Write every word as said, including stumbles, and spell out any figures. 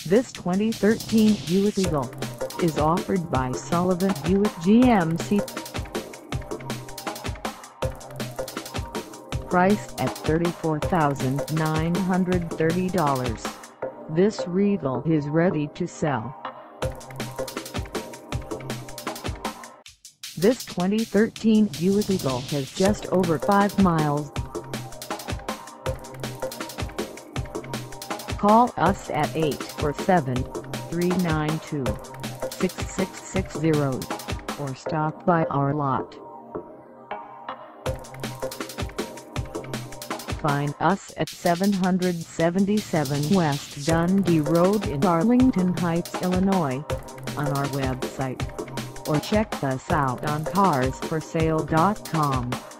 This twenty thirteen Buick Regal is offered by Sullivan Buick G M C. Priced at thirty-four thousand nine hundred thirty dollars, this Regal is ready to sell. This twenty thirteen Buick Regal has just over five miles. Call us at eight four seven, three nine two, six six six zero or stop by our lot. Find us at seven seventy-seven West Dundee Road in Arlington Heights, Illinois, on our website, or check us out on cars for sale dot com.